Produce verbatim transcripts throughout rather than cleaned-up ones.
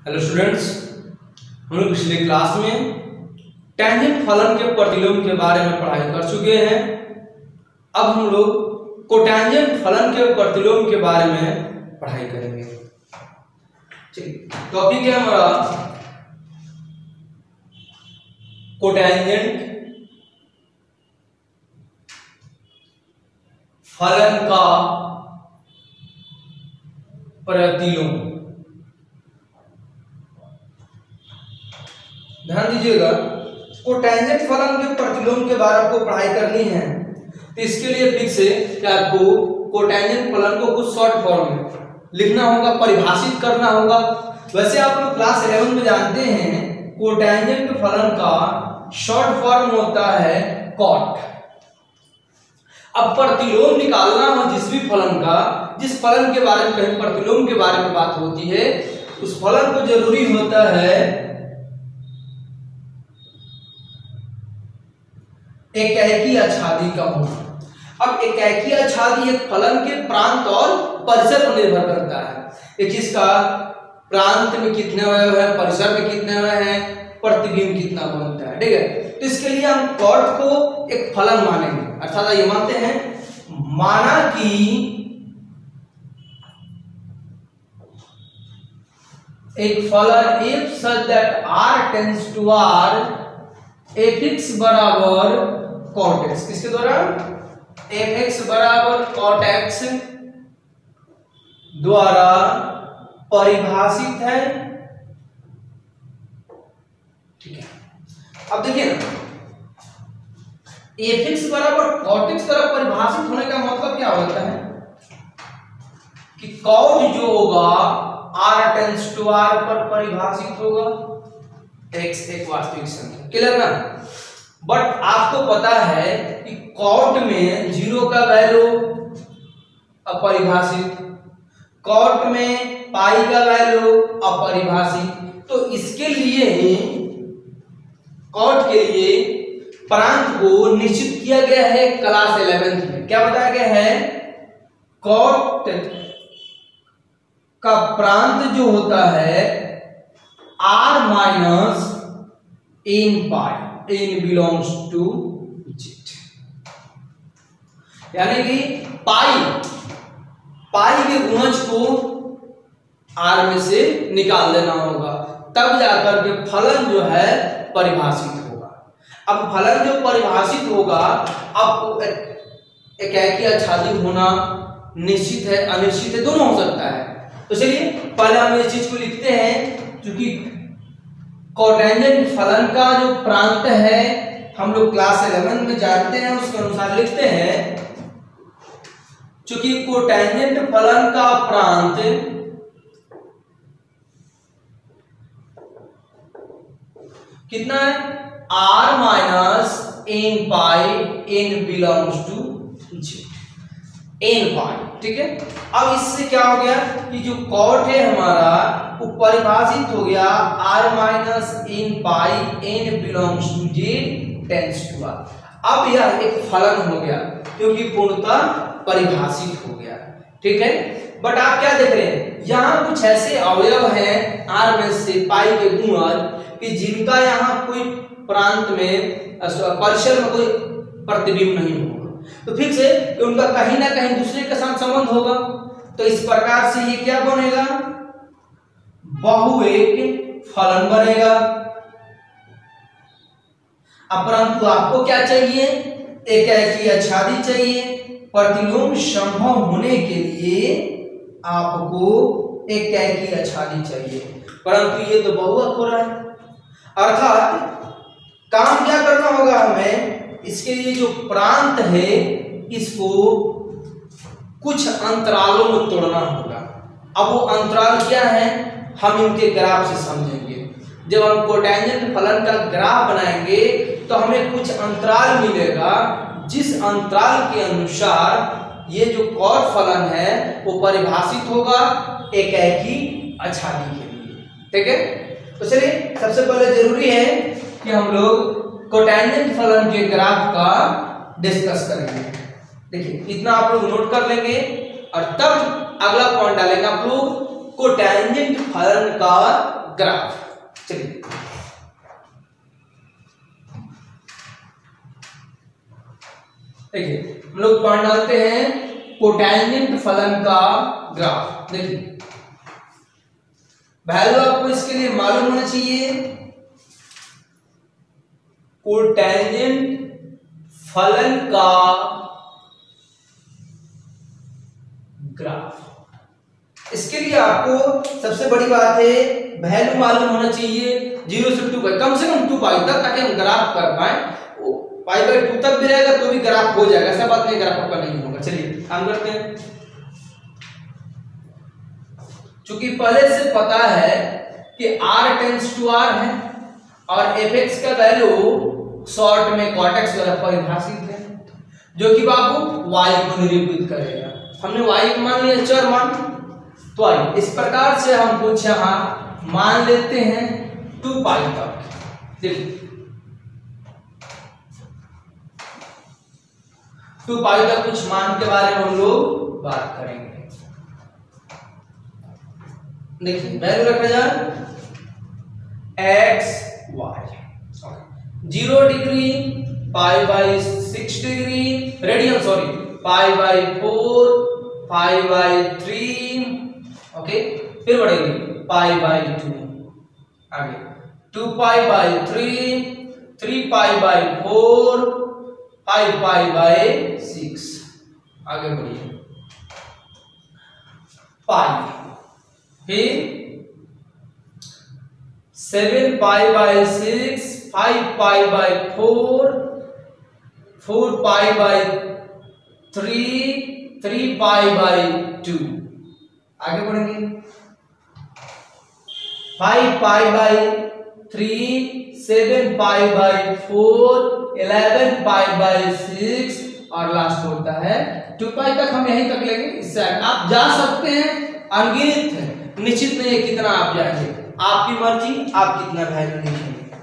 Hello students, हम लोग पिछले क्लास में टेंजेंट फलन के प्रतिलोम के बारे में पढ़ाई कर चुके हैं। अब हम लोग कोटेंजेंट फलन के प्रतिलोम के बारे में पढ़ाई करेंगे। टॉपिक है हमारा कोटेंजेंट फलन का प्रतिलोम। ध्यान दीजिएगा, कोटेंजेंट फलन के प्रतिलोम के बारे में आपको पढ़ाई करनी है, तो इसके लिए फिक्स है कि आपको कोटेंजेंट फलन को कुछ शॉर्ट फॉर्म में लिखना होगा, परिभाषित करना होगा। वैसे आप लोग क्लास इलेवन में जानते हैं कोटेंजेंट फलन का शॉर्ट फॉर्म होता है कॉट। अब प्रतिलोम निकालना हो जिस भी फलन का, जिस फलन के बारे में कहीं प्रतिलोम के बारे में बात होती है, उस फलन को जरूरी होता है एकैकी आच्छादी का होना। अब एकैकी आच्छादी एक फलन के प्रांत और परिसर पर निर्भर करता है। एक इसका प्रांत में कितने अवयव है, परिसर में कितने अवयव है, प्रतिबिंब कितना बनता है। ठीक है, तो इसके लिए हम कॉट को एक फलन मानेंगे। अर्थात ये मानते हैं, माना कि एक फलन if such that r tends to r fx बराबर cot x, किसके द्वारा fx बराबर cot x द्वारा परिभाषित है। ठीक है, अब देखिए ना, fx बराबर cot x द्वारा परिभाषित होने का मतलब क्या होता है कि cot जो होगा r टेंड्स टू r पर परिभाषित होगा। x एक वास्तविक संख्या, क्लियर ना। बट आपको पता है कि कॉट में जीरो का वैल्यू अपरिभाषित, कॉट में पाई का वैल्यू अपरिभाषित। तो इसके लिए ही कॉट के लिए प्रांत को निश्चित किया गया है क्लास इलेवेंथ में। क्या बताया गया है, कॉट का प्रांत जो होता है r minus n pi, n belongs to z, यानी कि पाई पाई के गुणज को r में से निकाल देना होगा, तब जाकर के फलन जो है परिभाषित होगा। अब फलन जो परिभाषित होगा, अब एकैकी आच्छादी होना निश्चित है, अनिश्चित है, दोनों हो सकता है। तो चलिए पहले हम इस चीज को लिखते हैं, क्योंकि कोटेंजेंट फलन का जो प्रांत है हम लोग क्लास इलेवन में जानते हैं, उसके अनुसार लिखते हैं। चूंकि कोटेंजेंट फलन का प्रांत कितना है, r minus n pi, n belongs to z, n pi. ठीक है, अब इससे क्या हो गया कि जो कॉट है हमारा वो परिभाषित हो गया r minus n pi, n belongs to z tends to r। अब यह एक फलन हो गया क्योंकि पूर्णतः परिभाषित हो गया। ठीक है, बट आप क्या देख रहे हैं, यहाँ कुछ ऐसे अवयव हैं r में से पाई के गुणज कि जिनका यहाँ कोई प्रांत में परिसर में कोई प्रतिबिंब नहीं होगा। तो फिक्स है कि उनका कहीं ना कहीं दूसरे के साथ संबंध होगा। तो इस प्रकार से ये क्या बनेगा, बहुएक फलन बनेगा। अपरंतु आपको क्या चाहिए, एकैकी आच्छादी चाहिए। प्रतिलोम संभव होने के लिए आपको एकैकी आच्छादी चाहिए, परंतु ये तो बहुअक हो रहा है। अर्थात काम क्या करना होगा हमें, इसके लिए जो प्रांत है इसको कुछ अंतरालों में तोड़ना होगा। अब वो अंतराल क्या है, हम इनके ग्राफ से समझेंगे। जब हम कोटेंजेंट फलन का ग्राफ बनाएंगे तो हमें कुछ अंतराल मिलेगा, जिस अंतराल के अनुसार ये जो कॉट फलन है वो परिभाषित होगा एकैकी आच्छादी के लिए। ठीक है, तो चलिए सबसे पहले जरूरी है कि हम लोग कोटेंजेंट फलन के ग्राफ का डिस्कस करेंगे। देखिए इतना आप लोग नोट कर लेंगे और तब अगला पॉइंट डालेंगे। आप लोग कोटैंजेंट फलन का ग्राफ। चलिए देखिए हम लोग पढ़ डालते हैं कोटैंजेंट फलन का ग्राफ। देखिए वैल्यू आपको इसके लिए मालूम होना चाहिए। कोटैंजेंट फलन का ग्राफ, इसके लिए आपको सबसे बड़ी बात है वैल्यू मालूम होना चाहिए जीरो से टू पाई, कम से कम टू पाई तक, ताकि हम ग्राफ कर पाए। पाई बाई टू तक भी रहेगा तो भी ग्राफ हो जाएगा, ऐसा बात नहीं ग्राफ आपका नहीं होगा। चलिए काम करते हैं। चूंकि पहले से पता है कि r टेंड्स टू r है और fx का वैल्यू शॉर्ट में cot x द्वारा परिभाषित है, जो कि बाबू y को निरूपित करेगा। हमने y को मान लिया चर मान, तो आइए इस प्रकार से हम कुछ यहां मान लेते हैं टू पाई तक। देखिए टू पाई तक कुछ मान के बारे में हम लोग बात करेंगे। देखिए वैल्यू रखा जाए x y, zero degree, pi by six degree, radian sorry, pi by four, pi by three, okay, फिर बढ़ेगी पाई बाई टू, आगे two pi by three, three pi by four, five pi by six, आगे बढ़िए pi, फिर seven pi by six, five pi by four, four pi by three, three pi by two, आगे बढ़ेंगे five pi by three, seven pi by four, eleven pi by six और last होता है to पाई तक। हम यहीं तक लेंगे, इससे आप जा सकते हैं, अनगिनत है, निश्चित नहीं है कितना आप जाएंगे, आपकी मर्जी, आप कितना वैल्यू लिखेंगे।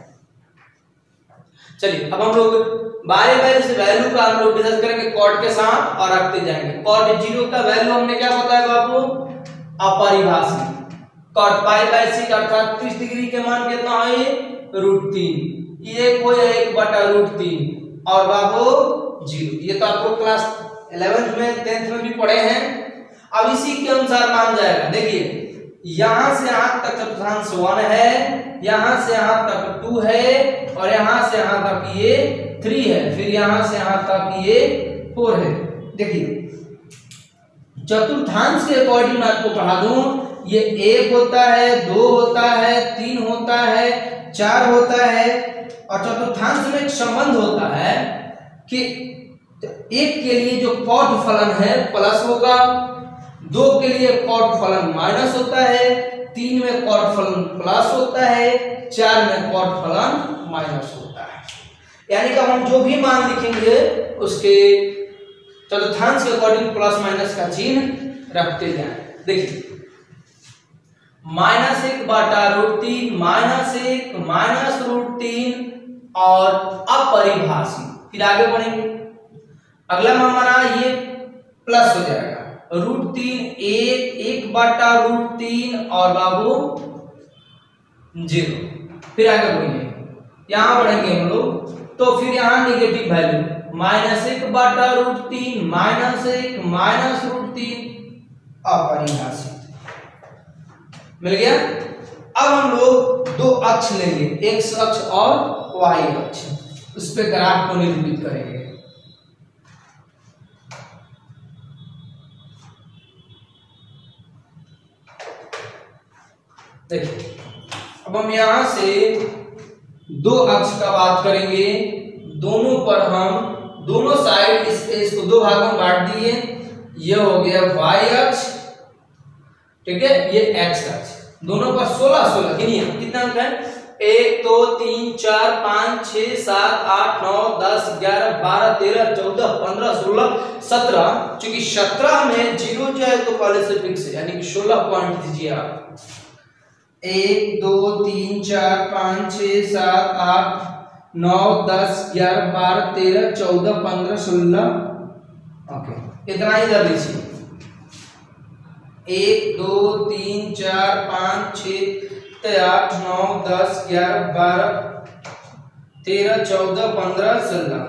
चलिए अब हम लोग बारे बारे से वैल्यू का हम लोग डिस्कस करेंगे कॉट के साथ और रखते जाएंगे। कॉट जीरो का वैल्यू हमने क्या बताया बाबू, अपरिभाषित। कॉट पाई बाई सिक्स अर्थात तीस डिग्री के मान कितना है, रूट तीन, ये कोई एक बटा रूट तीन और बाबू जीरो। ये तो आपको क्लास इलेवेंथ में टेंथ में भी पढ़े हैं। अब इसी के अनुसार मान जाएगा। देखिए यहां से यहां तक चतुर्थांश वन है, यहां से यहां तक टू है और यहां से यहां तक ये थ्री है, फिर यहां से यहां तक ये फोर है। देखिए चतुर्थांश के अकॉर्डिंग मैं आपको पढ़ा दूं, ये एक होता है, दो होता है, तीन होता है, चार होता है और चतुर्थांश में एक संबंध होता है कि एक के लिए जो कॉट फलन है प्लस होगा, दो के लिए कॉट फलन माइनस होता है, तीन में कॉट फलन प्लस होता है, चार में कॉट फलन माइनस होता है। यानी कि हम जो भी मान लिखेंगे उसके चतुर्थांश के अकॉर्डिंग प्लस माइनस का चिन्ह रखते जाएं। देखिए माइनस एक बटा रूट तीन, माइनस एक, माइनस रूट तीन और अपरिभाषित। फिर आगे बढ़ेंगे, अगला में हमारा ये प्लस हो जाएगा, रूट तीन एक, एक बटा रूट तीन और बाबू जीरो। फिर आगे बढ़ेंगे, यहां बढ़ेंगे हम लोग, तो फिर यहां निगेटिव वैल्यू माइनस एक बटा रूट तीन, माइनस एक, माइनस रूट तीन अपरिभाषित। मिल गया। अब हम लोग दो अक्ष लेंगे, एक्स अक्ष और वाई अक्ष, उस पे ग्राफ को निरूपित करेंगे। देखिए अब हम यहां से दो अक्ष का बात करेंगे, दोनों पर हम दोनों साइड इस स्पेस को दो भागों में बांट दिए। ये हो गया वाई अक्ष, ठीक है, ये एक्स अक्ष, दोनों पर सोलह सोलह गिनिए कितना अंक है, एक दो तीन चार पाँच छह सात आठ नौ दस ग्यारह बारह तेरह चौदह पंद्रह सोलह सत्रह। चूंकि सत्रह में जीरो जो है तो पहले से फिक्स है, यानी कि सोलह पॉइंट दीजिए आप। एक दो तीन चार पाँच छह सात आठ नौ दस ग्यारह बारह तेरह चौदह पंद्रह सोलह, ओके, इतना ही कर लीजिए। एक दो तीन चार पाँच छ आठ नौ दस ग्यारह बारह तेरह चौदह पंद्रह सोलह,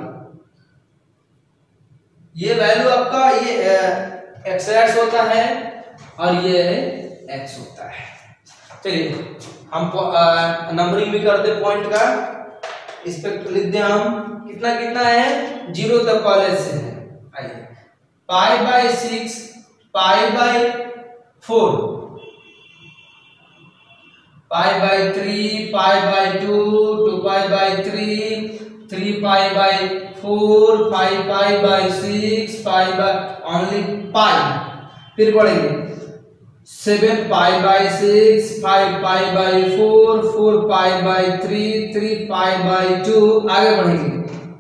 ये वैल्यू आपका ये एक्स एक्स होता है और ये एक्स होता है। चलिए हम नंबरिंग भी करते पॉइंट का, इस पे लिख दें हम कितना कितना है, जीरो तक कॉलेज से है। आइए pi by six, pi by four, pi by three, pi by two, two pi by three, three pi by four, pi pi by six, pi by only pi, फिर पढ़ेंगे seven pi by six, five pi by four, four pi by three, three pi by two, आगे बढ़ेंगे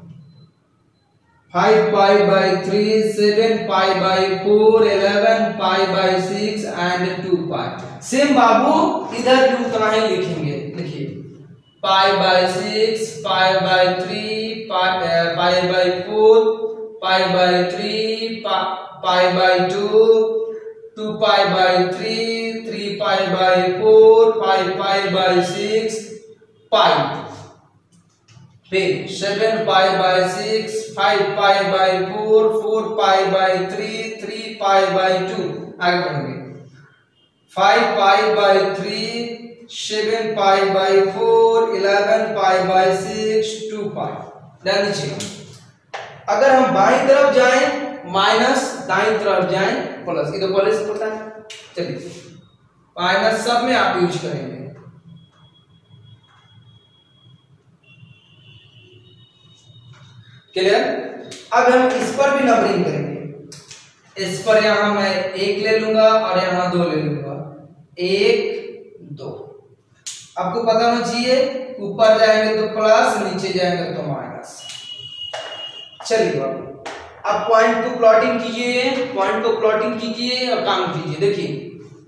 five pi by three, seven pi by four, eleven pi by six and two pi. Same बाबू इधर भी उतना ही लिखेंगे, लिखिए pi by six, pi by three, pi by four, pi by three, pi by two, two pi by three, three pi by four, pi pi by six, pi, फिर seven pi by six, five pi by four, four pi by three, three pi by two, आगे बढ़ेंगे five pi by three, seven pi by four, eleven pi by six, two pi. ध्यान दीजिए अगर हम बाईं तरफ जाएं माइनस, दाईं तरफ जाएं प्लस, ये तो प्लस होता है। चलिए माइनस सब में आप यूज करेंगे। क्लियर? अब हम इस पर भी नंबरिंग करेंगे। इस पर यहां मैं एक ले लूंगा और यहां दो ले लूंगा, एक दो। आपको पता होना चाहिए ऊपर जाएंगे तो प्लस, नीचे जाएंगे तो माइनस। चलिए बाबू अब पॉइंट को प्लॉटिंग कीजिए, पॉइंट को प्लॉटिंग कीजिए और काम कीजिए। देखिए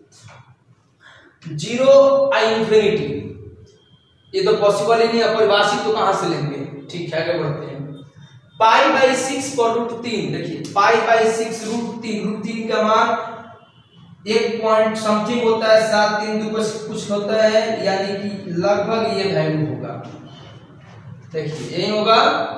जीरो आई इंफिनिटी, ये तो पॉसिबल ही नहीं, अपरिभाषित तो कहां से लेंगे। ठीक है आगे बढ़ते हैं। पाई बाई सिक्स पर रूट तीन, देखिए पाई बाई सिक्स रूट तीन, रूट तीन का मान एक पॉइंट समथिंग होता है, सात तीन दो कुछ होता है, यानी कि लगभग ये वैल्यू होगा। देखिए यही होगा।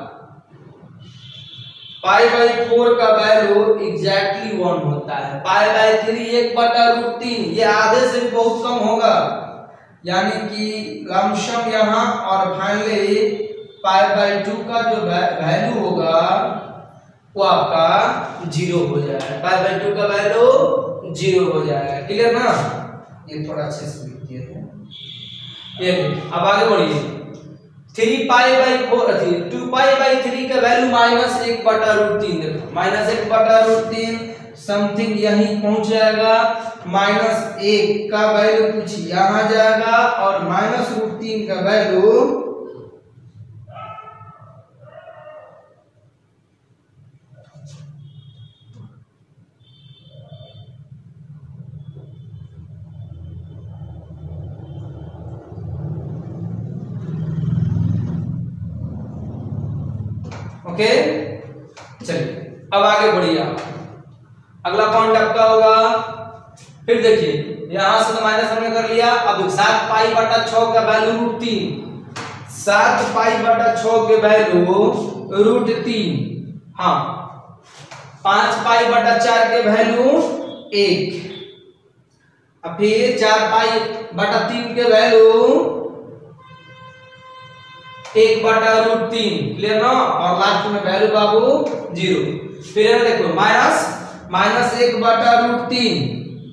पाई बाई फोर का वैल्यू एग्जैक्टली वन होता है। पाई बाई थ्री एक बटा रूट तीन, ये आधे से भी बहुत कम होगा, यानी कि लमसम यहाँ और फाइनली पाई बाई टू का जो वैल्यू होगा वो आपका जीरो हो जाएगा। पाई बाई टू का वैल्यू जीरो हो जाएगा। क्लियर ना? ये थोड़ा अच्छे से लिख दिए थे। ये अब आगे बढ़िए। थ्री पाई बाई फोर थी टू पाई बाई थ्री का वैल्यू माइनस एक बटा रूट तीन, देखो माइनस एक बटा रूट तीन समथिंग यहीं पहुंच जाएगा। माइनस एक का वैल्यू कुछ यहां जाएगा और माइनस रूट तीन का वैल्यू ओके। चलिए अब आगे बढ़िए। अगला पॉइंट आपका होगा, फिर देखिए यहां से तो माइनस हमने कर लिया। अब सात पाई बटा छह का वैल्यू रूट तीन, सात पाई बटा छह के वैल्यू रूट तीन, हाँ पांच पाई बटा चार के वैल्यू एक, अब फिर चार पाई बटा तीन के वैल्यू एक बटा रूट तीन। क्लियर ना? और लास्ट में वैल्यू बाबू जीरो। फिर देखो माइनस माइनस एक बटा रूट तीन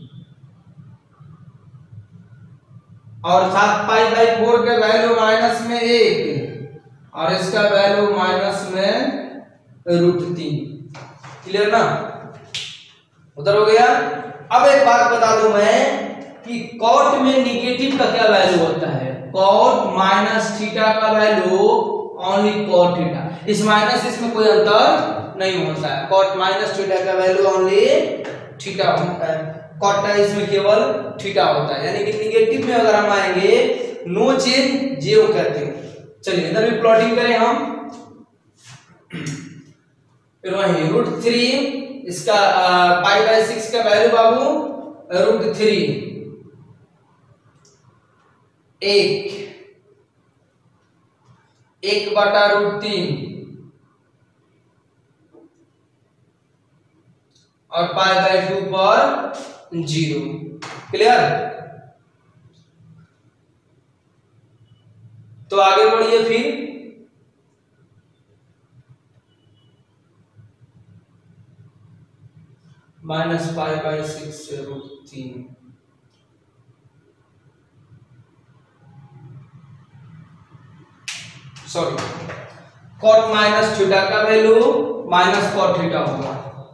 और सात पाई बाई फोर के वैल्यू माइनस में एक और इसका वैल्यू माइनस में रूट तीन। क्लियर ना? उधर हो गया। अब एक बात बता दूं मैं कि कॉट में निगेटिव का क्या वैल्यू होता है। कॉट माइनस थीटा का वैल्यू ओनली कॉट थीटा, इस माइनस इसमें कोई अंतर नहीं होता है। कॉट माइनस थीटा का वैल्यू ओनली थीटा होता है, कॉट का इसमें केवल थीटा होता है। यानी कि निगेटिव में अगर हम आएंगे नो चेंज जीरो कहते हैं। चलिए इधर भी प्लॉटिंग करें हम। फिर वही रूट थ्री, इसका पाई बाई सिक्स का वैल्यू बाबू रूट थ्री एक एक बटा रूट तीन और पाई बाई टू पर जीरो। क्लियर? तो आगे बढ़िए फिर माइनस पाई बाई सिक्स से रूट तीन सॉरी कॉट माइनस थीटा का वैल्यू माइनस कॉट थीटा होगा।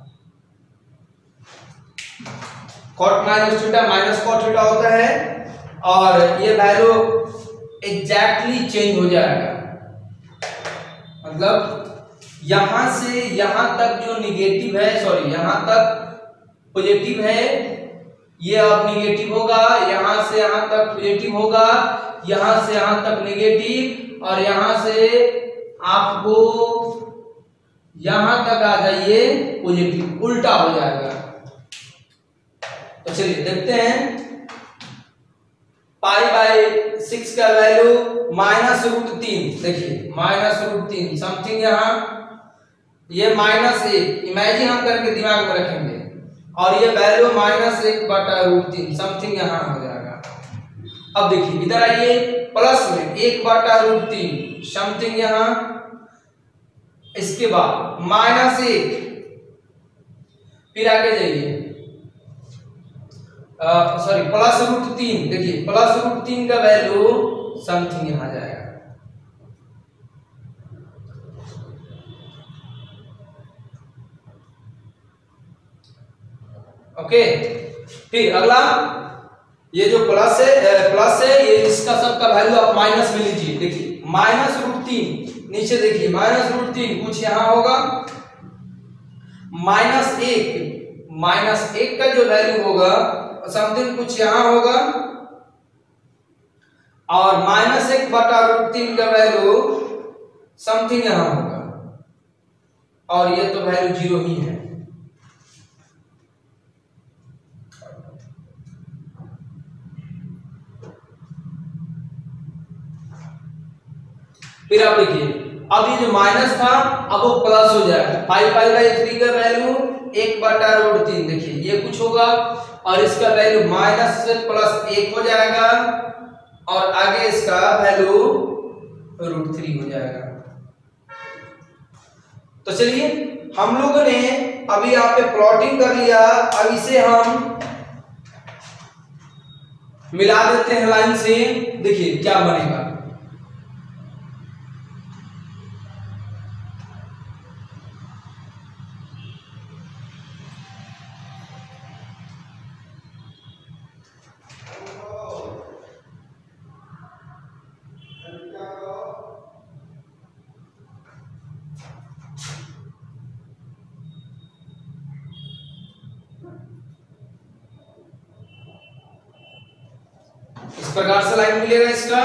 Cot minus theta minus cot theta होता है और ये वैल्यू एग्जैक्टली चेंज हो जाएगा। मतलब यहां से यहां तक जो निगेटिव है सॉरी यहां तक पॉजिटिव है ये अब निगेटिव होगा, यहां से यहां तक पॉजिटिव होगा, यहां से यहां तक निगेटिव और यहां से आपको यहां तक आ जाइए पॉजिटिव, उल्टा हो जाएगा। तो चलिए देखते हैं पाई बाई सिक्स का वैल्यू माइनस रूट तीन, देखिए माइनस रूट तीन समथिंग यहां ये माइनस एक इमेजिन हम करके दिमाग में रखेंगे और ये वैल्यू माइनस एक बटा रूट तीन समथिंग यहां हो जाएगा। अब देखिए इधर आइए प्लस में एक बटा रूट तीन समथिंग यहां, इसके बाद माइनस एक, फिर आगे जाइए सॉरी प्लस रूट तीन, देखिए प्लस रूट तीन का वैल्यू समथिंग यहां जाएगा। ओके फिर अगला ये जो प्लस है प्लस है ये इसका सबका वैल्यू आप माइनस में लीजिए। देखिए माइनस रूट तीन नीचे देखिए माइनस रूट तीन कुछ यहां होगा, माइनस एक माइनस एक का जो वैल्यू होगा समथिंग कुछ यहां होगा और माइनस एक बटा रूट तीन का वैल्यू समथिंग यहां होगा और ये तो वैल्यू जीरो ही है। फिर आप देखिए अब ये जो माइनस था अब वो प्लस हो जाएगा, पाई पाई बाई थ्री का वैल्यू एक बटा रूट तीन, देखिए ये कुछ होगा और इसका वैल्यू माइनस से प्लस एक हो जाएगा और आगे इसका वैल्यू रूट थ्री हो जाएगा। तो चलिए हम लोगों ने अभी यहाँ पे प्लॉटिंग कर लिया, अब इसे हम मिला देते हैं लाइन से, देखिए क्या बनेगा। इस प्रकार से लाइन मिलेगा इसका।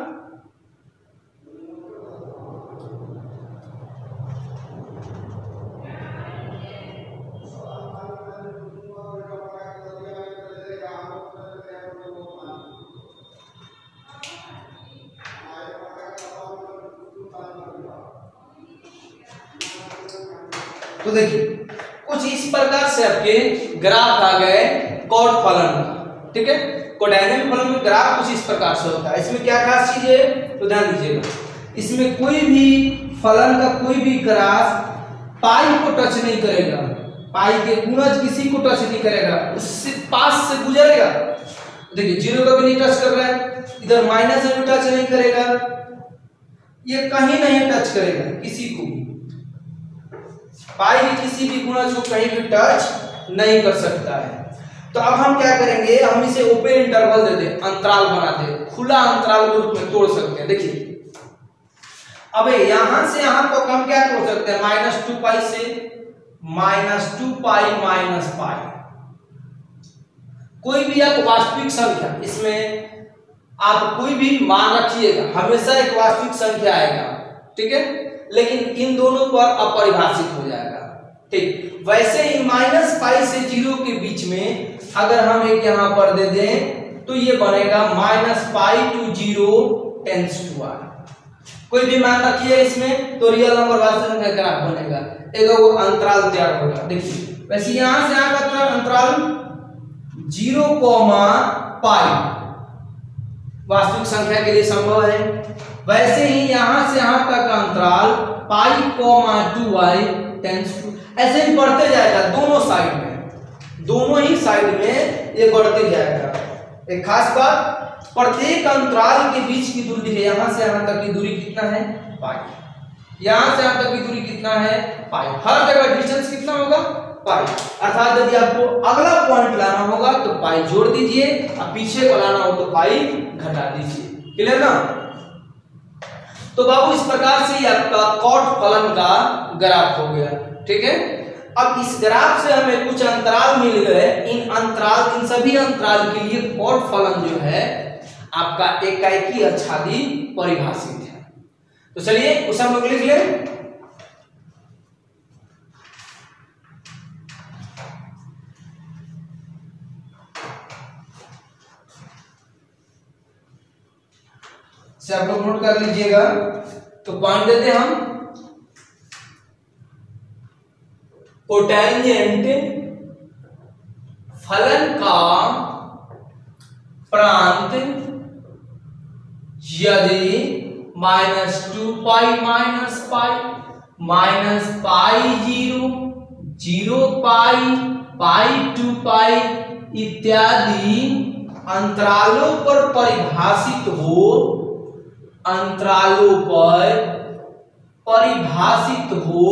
तो देखिए कुछ इस प्रकार से आपके ग्राफ आ गए कॉट फलन का, ठीक है। कोडाइनमिक फलन में ग्राफ कुछ इस प्रकार से होता है। इसमें क्या खास चीज है तो ध्यान दीजिएगा, इसमें कोई भी फलन का कोई भी ग्राफ पाई को टच नहीं करेगा, पाई के गुणज किसी को टच नहीं करेगा, उससे पास से गुजरेगा। देखिए जीरो का भी नहीं टच कर रहा है, इधर माइनस से भी टच नहीं करेगा, ये कहीं नहीं टच करेगा किसी को, पाई भी किसी भी गुणज को कहीं भी टच नहीं कर सकता है। तो अब हम क्या करेंगे, हम इसे ओपन इंटरवल दे दें, अंतराल बना दें, खुला अंतराल के रूप में तोड़ सकते हैं। देखिए अब यहां से यहां को हम क्या तोड़ सकते हैं, माइनस टू पाई से minus two pi minus pi, कोई भी एक वास्तविक संख्या, इसमें आप कोई भी मान रखिएगा, हमेशा एक वास्तविक संख्या आएगा, ठीक है, लेकिन इन दोनों पर अपरिभाषित हो जाएगा, ठीक। वैसे ही माइनस पाई से जीरो के बीच में अगर हम एक यहां पर दे दें तो ये बनेगा minus pi to zero tends to R. कोई भी मान रखिए इसमें तो रियल नंबर वास्तविक संख्या ग्राफ बनेगा, एक वो अंतराल तैयार होगा। देखिए वैसे यहां से यहां का अंतराल जीरो कॉमा पाई वास्तविक संख्या के लिए संभव है, वैसे ही यहां से यहां तक का अंतराल pi comma two I tends to, ऐसे ही बढ़ते जाएगा दोनों साइड में, दोनों ही साइड में ये बढ़ते जाएगा। एक खास बात, प्रत्येक अंतराल के बीच की दूरी है, यहां से यहां तक की दूरी कितना है पाई, यहां से यहां तक की दूरी कितना है पाई, हर जगह डिस्टेंस कितना होगा पाई। अर्थात यदि आपको अगला पॉइंट लाना होगा तो पाई जोड़ दीजिए और पीछे को लाना हो तो पाई घटा दीजिए। क्लियर ना? तो बाबू इस प्रकार से आपका कॉट फलन का ग्राफ हो गया। ठीक है, अब इस ग्राफ से हमें कुछ अंतराल मिल गए, इन अंतराल इन सभी अंतराल के लिए कॉट फलन जो है आपका एकाएकी आच्छादी परिभाषित है। तो चलिए उसे हम लोग लिख लें। से आप लोग नोट कर लीजिएगा। तो पॉइंट देते हम, कोटैंजेंट फलन का प्रांत यदि minus two pi minus pi minus pi zero zero pi pi two pi इत्यादि अंतरालों पर परिभाषित हो, अंतरालों पर परिभाषित हो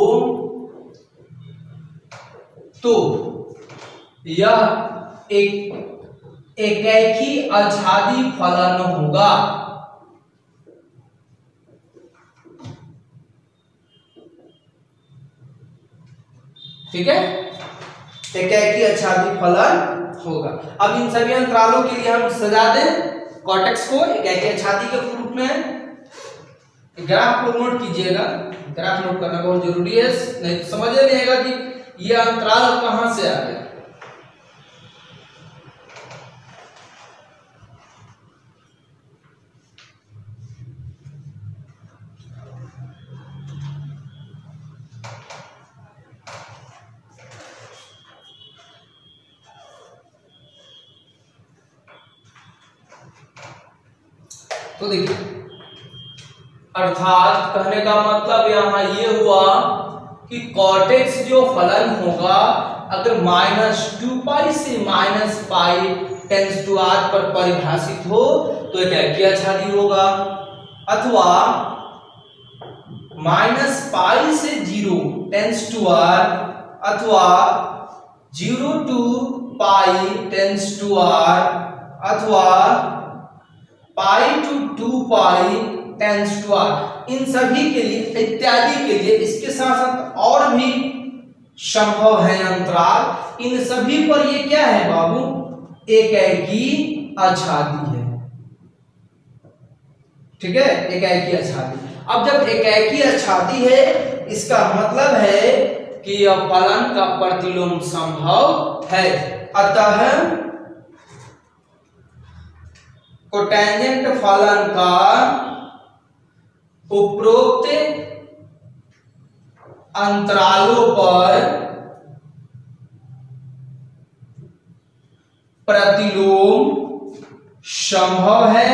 तो यह एक एकाएकी आच्छादी फलन होगा। ठीक है, एकाएकी आच्छादी फलन होगा। अब इन सभी अंतरालों के लिए हम सजा दें कॉर्टेक्स को एकाएकी आच्छादी के रूप में। ग्राफ को नोट कीजिएगा, ग्राफ नोट करना बहुत जरूरी है, नहीं तो समझ नहीं आएगा कि यह अंतराल कहां से आ गया। तो देखिए, अर्थात कहने का मतलब यहां ये हुआ कि कॉर्टेक्स जो फलन होगा अगर माइनस टू पाई से minus pi tends to R पर परिभाषित हो तो एकाएकी आच्छादी होगा, अथवा माइनस पाई से जीरो टेंस टू आर अथवा zero to pi tends to R अथवा pi to two pi tends to R, इन सभी के लिए इत्यादि के लिए इसके साथ साथ और भी संभव है अंतराल, इन सभी पर ये क्या है बाबू एकाएकी आच्छादी है। ठीक है, एकाएकी आच्छादी। अब जब एकाएकी आच्छादी है इसका मतलब है कि यह फलन का प्रतिलोम संभव है, अतः कोटैंजेंट फलन का उपरोक्त अंतरालों पर प्रतिलोम संभव है।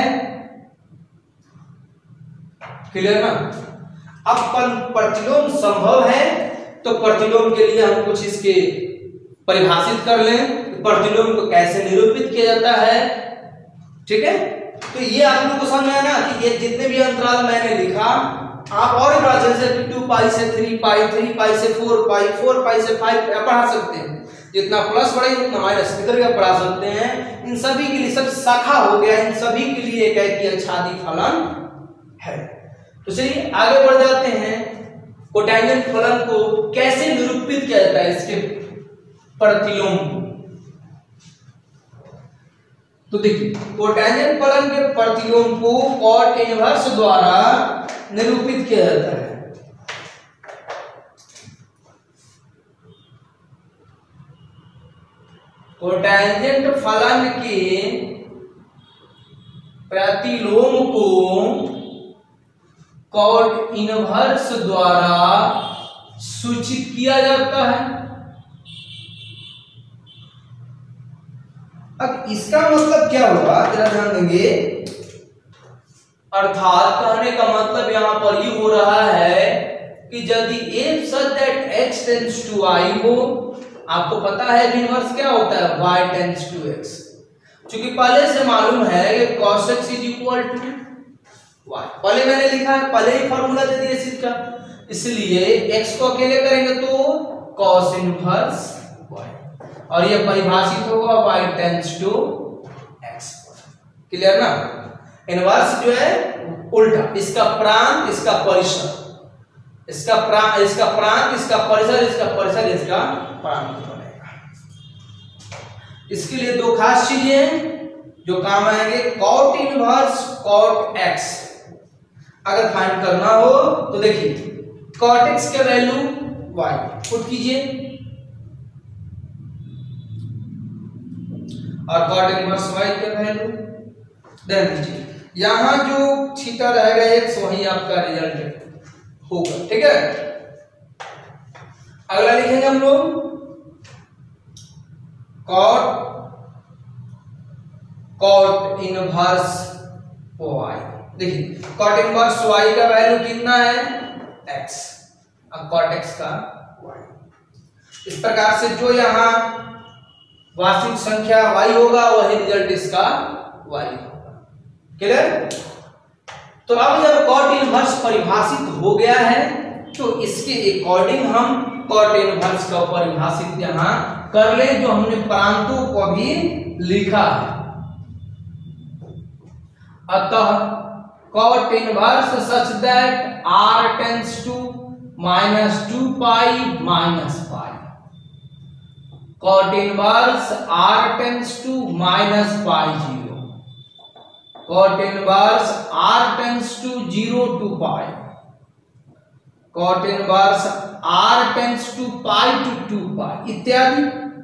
क्लियर ना? अब प्रतिलोम संभव है तो प्रतिलोम के लिए हम कुछ इसके परिभाषित कर लें, प्रतिलोम को कैसे निरूपित किया जाता है। ठीक है, तो ये आप लोगों को समझ में आया ना कि ये जितने भी अंतराल मैंने लिखा आप और भी बढ़ा, जैसे टू पाई से थ्री पाई, थ्री पाई से फोर पाई, फोर पाई से फाइव पढ़ा सकते हैं, जितना प्लस बढ़ेगा उतना माइनस निकल के पढ़ा सकते हैं। इन सभी के लिए सब शाखा हो गया, इन सभी के लिए एकाएकी आच्छादी फलन है। तो चलिए आगे बढ़ जाते हैं, कोटैंजेंट फलन को कैसे निरूपित किया जाता है, इसके प्रतिलोम को। तो देखिए, कोटैंजेंट फलन के प्रतिलोम को कॉट इनवर्स द्वारा निरूपित किया जाता है। कोटैंजेंट फलन के प्रतिलोम को कॉट इनवर्स द्वारा सूचित किया जाता है। अब इसका मतलब क्या हुआ, जरा ध्यान देंगे। अर्थात कहने का मतलब यहां पर ये हो रहा है कि यदि f such that x tends to y हो, आपको पता है इनवर्स क्या होता है, y tends to x। क्योंकि पहले से मालूम है कि cos x is equal to y, पहले मैंने लिखा है, पहले ही फार्मूला दे दिया इसका, इसलिए x को अकेले करेंगे तो cos इनवर्स y, और ये परिभाषित होगा y tends to x। Clear ना। इनवर्स जो है उल्टा, इसका प्रांत इसका परिसर, इसका प्रांत इसका प्रांत इसका परिसर, इसका परिसर इसका प्रांत बनेगा। इसके लिए दो खास चीजें जो काम आएंगे, कॉट इनवर्स कॉट x अगर फाइंड करना हो तो देखिए कॉट x का वैल्यू y पुट कीजिए और कॉट इनवर्स y का वैल्यू दे दीजिए। यहां जो थीटा रहेगा x वही आपका रिजल्ट होगा, ठीक है। अगला लिखेंगे हम लोग कॉट कॉट इनवर्स y। देखिए कॉट इनवर्स y का वैल्यू कितना है x, अब कॉट x का y। इस प्रकार से जो यहां वास्तविक संख्या y होगा वही रिजल्ट इसका y होगा। क्लियर। तो अब जब कॉट इनवर्स परिभाषित हो गया है तो इसके अकॉर्डिंग हम कॉट इनवर्स का परिभाषित यहां कर ले, जो हमने प्रांतों को भी लिखा है। अतः cot inverse such that r tends to minus two pi minus pi, cot inverse r tends to minus pi zero, cot inverse r tends to zero to pi, cot inverse r tends to pi to two pi इत्यादि।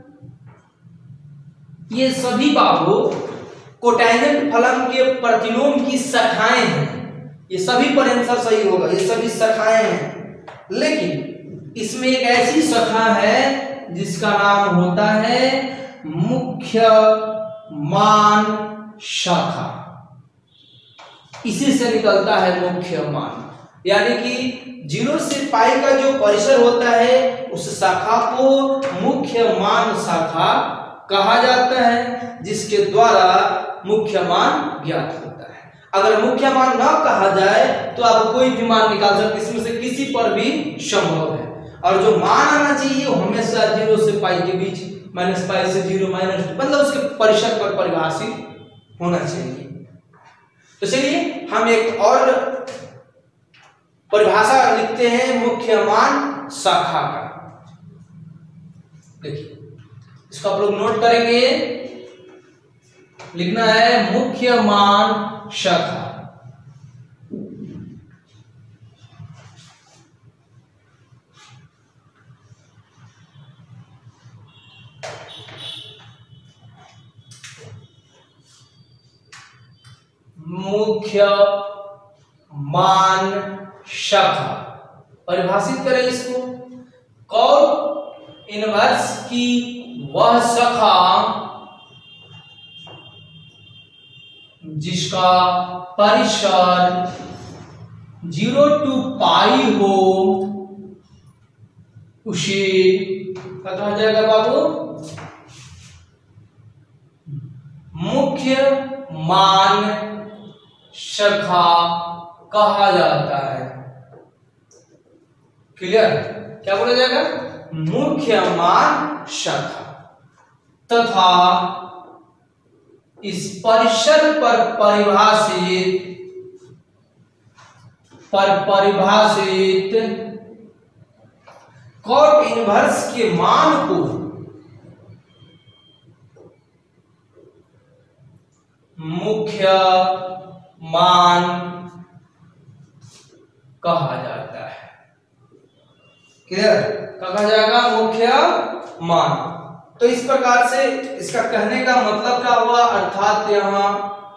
ये सभी बाबू cotangent फलन के प्रतिलोम की शाखाएं हैं, ये सभी पर आंसर सही होगा, ये सभी शाखाएं हैं। लेकिन इसमें एक ऐसी शाखा है जिसका नाम होता है मुख्य मान शाखा, इसी से निकलता है मुख्य मान, यानी कि जीरो से पाई का जो परिसर होता है उस शाखा को मुख्य मान शाखा कहा जाता है, जिसके द्वारा मुख्य मान ज्ञात होता है। अगर मुख्य मान ना कहा जाए तो आप कोई भी मान निकाल सकते, इसमें से किसी पर भी संभव है। और जो मान आना चाहिए वो हमेशा जीरो से पाई के बीच, माइनस पाई से जीरो माइनस, मतलब उसके परिसर पर परिभाषित होना चाहिए। तो चलिए हम एक और परिभाषा लिखते हैं मुख्य मान शाखा का। देखिए इसको आप लोग नोट करेंगे, लिखना है मुख्य मान शाखा। मुख्य मान शाखा परिभाषित करें इसको, कॉट इनवर्स की वह शाखा जिसका परिसर जीरो टू पाई हो उसे क्या कहा जाएगा बाबू, मुख्य मान शाखा कहा जाता है। क्लियर, क्या बोला जाएगा, मुख्य मान शाखा। तथा इस परिसर पर परिभाषित पर परिभाषित कॉट इनवर्स के मान को मुख्य मान कहा जाता है। क्लियर, कहा जाएगा मुख्य मान। तो इस प्रकार से इसका कहने का मतलब क्या हुआ, अर्थात यहाँ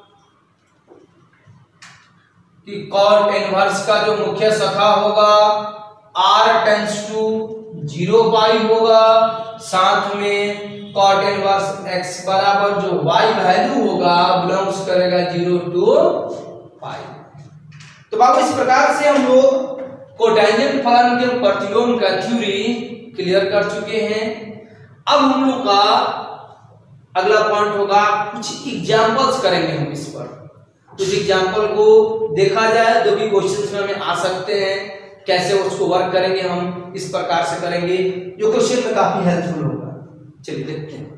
कि कॉट इनवर्स का जो मुख्य शाखा होगा r tends to zero pi होगा, साथ में कॉट इनवर्स x बराबर जो y वैल्यू होगा बिलोंग्स करेगा जीरो टू पाई। तो बाबू इस प्रकार से हम लोग कोटैंजेंट फलन के प्रतिलोम का थ्योरी क्लियर कर चुके हैं। अब हम लोग का अगला पॉइंट होगा कुछ एग्जांपल्स करेंगे हम इस पर, कुछ एग्जांपल को देखा जाए जो भी क्वेश्चंस में हमें आ सकते हैं, कैसे उसको वर्क करेंगे हम इस प्रकार से करेंगे जो क्वेश्चन में काफी हेल्पफुल होगा। चलिए देखते हैं।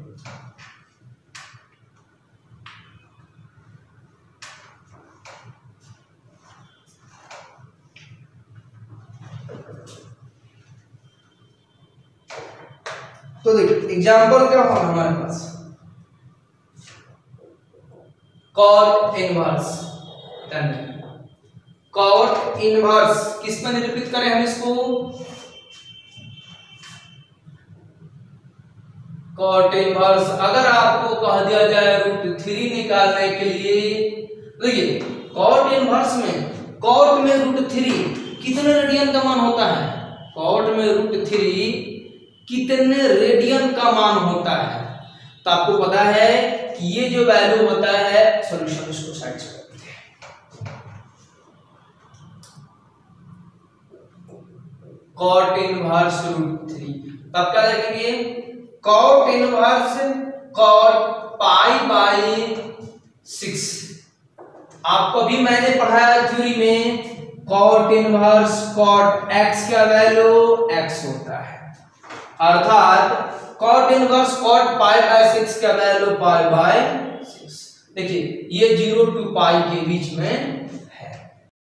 तो देखिए एग्जांपल क्या होगा हमारे पास, कॉट इनवर्स, कॉट इनवर्स किस में निरूपित करें हम इसको, कॉट इनवर्स अगर आपको कह दिया जाए रूट थ्री निकालने के लिए, देखिए कॉट इनवर्स में कॉट में रूट थ्री कितने रेडियन का मान होता है, कॉट में रूट थ्री कितने रेडियन का मान होता है, तो आपको पता है कि ये जो वैल्यू होता है, सॉल्यूशन इसको साइड से करते हैं, कॉट इनवर्स रूट थ्री, तब क्या देखेंगे cot inverse cot pi by six. आपको भी मैंने पढ़ाया थ्योरी में कॉट इनवर्स कॉट एक्स का वैल्यू एक्स होता है, अर्थात cot inverse cot pi by six का वैल्यू पाई बाय सिक्स। देखिए ये जीरो टू पाई के बीच में